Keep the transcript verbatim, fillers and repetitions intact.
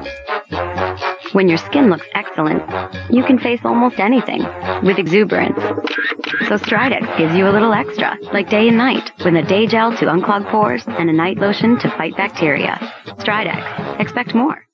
When your skin looks excellent, you can face almost anything with exuberance. So Stridex gives you a little extra, like day and night, with a day gel to unclog pores and a night lotion to fight bacteria. Stridex. Expect more.